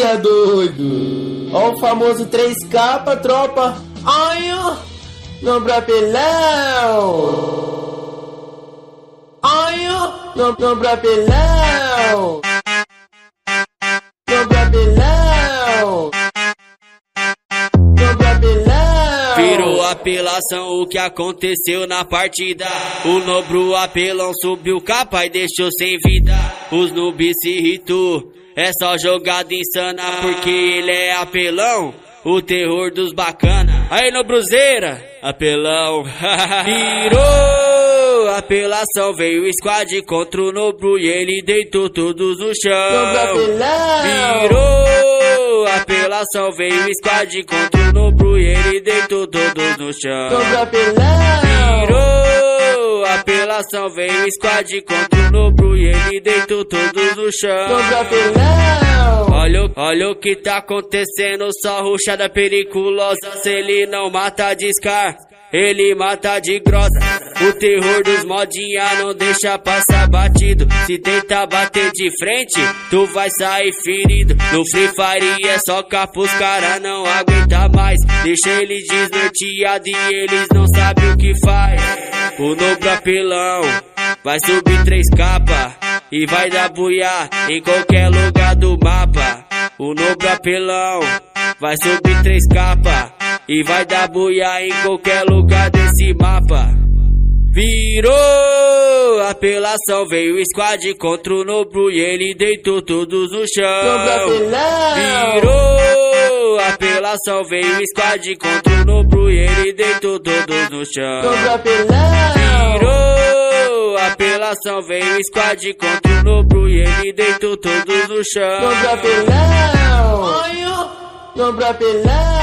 cria, doido. Ó o famoso 3K, tropa. Ai, ó. Nombro apelão. Ai, ó. Nombro apelão. Nombro apelão. Nombro apelão. Virou apelação o que aconteceu na partida. O Nobro apelão subiu capa e deixou sem vida. Os noobs se irritou. É só jogada insana porque ele é apelão, o terror dos bacana. Aí Nobruzeira, apelão. Virou apelação, veio o squad contra o Nobro e ele deitou todos no chão. Virou apelação, veio o squad contra o Nobro e ele deitou todos no chão. Virou apelação, veio o squad contra o Nobro e ele deitou todos no chão. Olha o que tá acontecendo, só ruchada periculosa. Se ele não mata de scar, ele mata de grossa. O terror dos modinha não deixa passar batido. Se tentar bater de frente, tu vai sair ferido. No Free Fire é só capuz, cara não aguenta mais. Deixa eles desnorteados e eles não sabem o que faz. O Nobro apelão vai subir 3K e vai dar buiá em qualquer lugar do mapa. O Nobro apelão vai subir 3K e vai dar buiá em qualquer lugar desse mapa. Virou apelação, veio o squad contra o Nobro e ele deitou todos no chão. Virou apelação, veio o squad contra o Nobro e ele deitou todos no chão. Virou apelação, veio o squad contra o Nobro e ele deitou todos no chão. Nombro apelão.